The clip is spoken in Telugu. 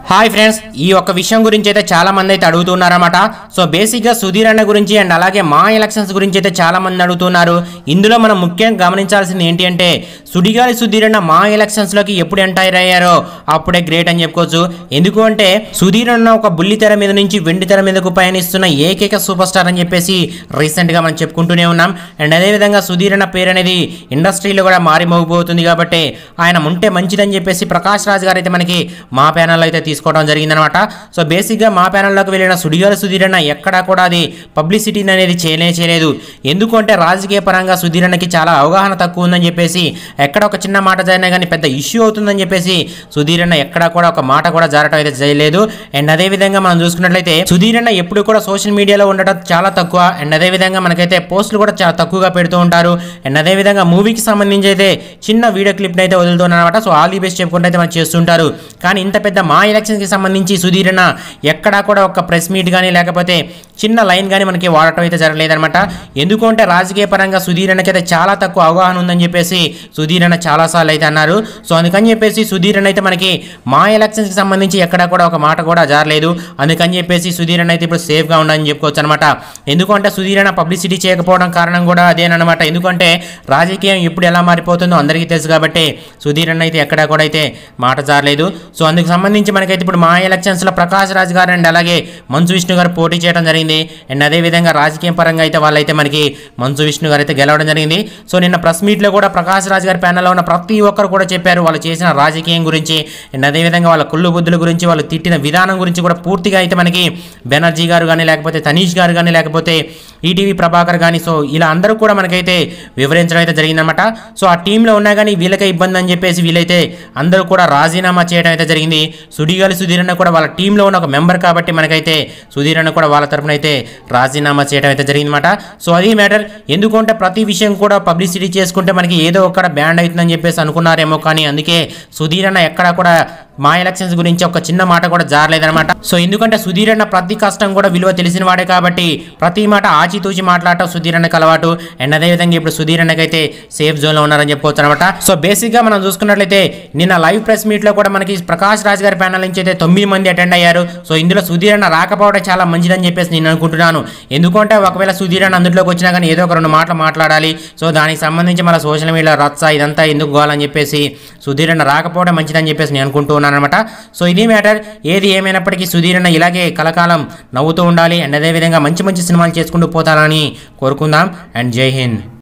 హాయ్ ఫ్రెండ్స్, ఈ ఒక్క విషయం గురించి అయితే చాలా మంది అయితే అడుగుతున్నారన్నమాట. సో బేసిక్గా సుధీర్ అన్న గురించి అండ్ అలాగే మా ఎలక్షన్స్ గురించి అయితే చాలా మంది అడుగుతున్నారు. ఇందులో మనం ముఖ్యంగా గమనించాల్సింది ఏంటి అంటే సుడిగాలి సుధీర్ అన్న మా ఎలక్షన్స్లోకి ఎప్పుడు ఎంటర్ అయ్యారో అప్పుడే గ్రేట్ అని చెప్పుకోవచ్చు. ఎందుకు అంటే సుధీర్ అన్న ఒక బుల్లి తెర మీద నుంచి వెండి తెర మీదకు పయనిస్తున్న ఏకైక సూపర్ స్టార్ అని చెప్పేసి రీసెంట్గా మనం చెప్పుకుంటూనే ఉన్నాం. అండ్ అదేవిధంగా సుధీర్ అన్న పేరు అనేది ఇండస్ట్రీలో కూడా మారిమోగిపోతుంది కాబట్టి ఆయన ఉంటే మంచిదని చెప్పేసి ప్రకాష్ రాజ్ గారు అయితే మనకి మా ప్యానల్లో అయితే తీసుకోవడం జరిగిందనమాట. సో బేసిక్గా మా ప్యానల్లోకి వెళ్ళిన సుడిగాలి సుధీర్ అన్న ఎక్కడా కూడా అది పబ్లిసిటీని అనేది చేయలేదు. ఎందుకంటే రాజకీయ పరంగా సుధీర్ అన్నకి చాలా అవగాహన తక్కువ ఉందని చెప్పేసి ఎక్కడ ఒక చిన్న మాట జరిగినా కానీ పెద్ద ఇష్యూ అవుతుందని చెప్పేసి సుధీర్ అన్న ఎక్కడా కూడా ఒక మాట కూడా జారటం అయితే చేయలేదు. అండ్ అదేవిధంగా మనం చూసుకున్నట్లయితే సుధీర్ అన్న ఎప్పుడు కూడా సోషల్ మీడియాలో ఉండటం చాలా తక్కువ. అండ్ అదేవిధంగా మనకైతే పోస్టులు కూడా చాలా తక్కువగా పెడుతూ ఉంటారు. అండ్ అదేవిధంగా మూవీకి సంబంధించి అయితే చిన్న వీడియో క్లిప్ని అయితే వదులుతున్నారన్నమాట. సో ఆల్ ది బెస్ట్ చెప్పుకుంటే అయితే మనం చేస్తుంటారు. కానీ ఇంత పెద్ద మా ఎలక్షన్కి సంబంధించి సుధీర్ అన్న ఎక్కడా కూడా ఒక ప్రెస్ మీట్ కానీ లేకపోతే చిన్న లైన్ కానీ మనకి వాడటం అయితే జరగలేదన్నమాట. ఎందుకంటే రాజకీయ పరంగా సుధీర్ అన్నకైతే చాలా తక్కువ అవగాహన ఉందని చెప్పేసి సుధీర్ అన్న చాలాసార్లు అయితే అన్నారు. సో అందుకని చెప్పేసి సుధీర్ అన్న అయితే మనకి మా ఎలక్షన్స్కి సంబంధించి ఎక్కడా కూడా ఒక మాట కూడా జారలేదు. అందుకని చెప్పేసి సుధీర్ అన్న అయితే ఇప్పుడు సేఫ్గా ఉండాలని చెప్పుకోవచ్చు అనమాట. ఎందుకంటే సుధీర్ అన్న పబ్లిసిటీ చేయకపోవడం కారణం కూడా అదేనమాట. ఎందుకంటే రాజకీయం ఇప్పుడు ఎలా మారిపోతుందో అందరికీ తెలుసు కాబట్టి సుధీర్ అన్న అయితే ఎక్కడా కూడా అయితే మాట జారలేదు. సో అందుకు సంబంధించి మనకైతే ఇప్పుడు మా ఎలక్షన్స్లో ప్రకాష్ రాజ్ గారు అండ్ అలాగే మంచు విష్ణు గారు పోటీ చేయడం జరిగింది. అండ్ అదేవిధంగా రాజకీయ పరంగా అయితే వాళ్ళైతే మనకి మంచు విష్ణు గారు అయితే గెలవడం జరిగింది. సో నిన్న ప్రెస్ మీట్లో కూడా ప్రకాష్ రాజ్ గారి ప్యానల్లో ఉన్న ప్రతి ఒక్కరు కూడా చెప్పారు వాళ్ళు చేసిన రాజకీయం గురించి అండ్ అదేవిధంగా వాళ్ళ కుళ్ళు బుద్ధుల గురించి వాళ్ళు తిట్టిన విధానం గురించి కూడా పూర్తిగా అయితే మనకి బెనర్జీ గారు కానీ లేకపోతే తనీష్ గారు కానీ లేకపోతే ఈటీవీ ప్రభాకర్ కానీ సో ఇలా అందరూ కూడా మనకైతే వివరించడం అయితే జరిగిందనమాట. సో ఆ టీంలో ఉన్నా కానీ వీళ్ళకే ఇబ్బంది అని చెప్పేసి వీళ్ళైతే అందరూ కూడా రాజీనామా చేయడం అయితే జరిగింది. సుడిగాలి సుధీర్ అన్న కూడా వాళ్ళ టీంలో ఉన్న ఒక మెంబర్ కాబట్టి మనకైతే సుధీర్ అన్న కూడా వాళ్ళ తరపున అయితే రాజీనామా చేయడం అయితే జరిగిందన్నమాట. సో అది మ్యాటర్. ఎందుకంటే ప్రతి విషయం కూడా పబ్లిసిటీ చేసుకుంటే మనకి ఏదో ఒక్కడ బ్యాండ్ అవుతుందని చెప్పేసి అనుకున్నారేమో, కానీ అందుకే సుధీర్ అన్న ఎక్కడా కూడా మా ఎలక్షన్స్ గురించి ఒక చిన్న మాట కూడా జారలేదన్నమాట. సో ఎందుకంటే సుధీర్ అన్న ప్రతి కష్టం కూడా విలువ తెలిసిన వాడే కాబట్టి ప్రతి మాట ఆచితూచి మాట్లాడటం సుధీర్ అన్నకు అలవాటు. అండ్ అదేవిధంగా ఇప్పుడు సుధీర్ అన్నకైతే సేఫ్ జోన్లో ఉన్నారని చెప్పుకోవచ్చు అనమాట. సో బేసిక్గా మనం చూసుకున్నట్లయితే నిన్న లైవ్ ప్రెస్ మీట్లో కూడా మనకి ప్రకాష్ రాజ్ గారి ప్యానల్ నుంచి అయితే 9 మంది అటెండ్ అయ్యారు. సో ఇందులో సుధీర్ అన్న రాకపోవడం చాలా మంచిదని చెప్పేసి నేను అనుకుంటున్నాను. ఎందుకంటే ఒకవేళ సుధీర్ అన్న అందులోకి వచ్చినా కానీ ఏదో ఒక 2 మాటలు మాట్లాడాలి. సో దానికి సంబంధించి మన సోషల్ మీడియా రచ్చ ఇదంతా ఎందుకు కావాలని చెప్పేసి సుధీర్ అన్న రాకపోవడం మంచిదని చెప్పేసి నేను అనుకుంటున్నాను అనమాట. సో ఇది మ్యాటర్. ఏది ఏమైనప్పటికీ సుధీర్ అన్న ఇలాగే కలకాలం నవ్వుతూ ఉండాలి అండ్ అదేవిధంగా మంచి మంచి సినిమాలు చేసుకుంటూ పోతారని కోరుకుందాం. అండ్ జై హింద్.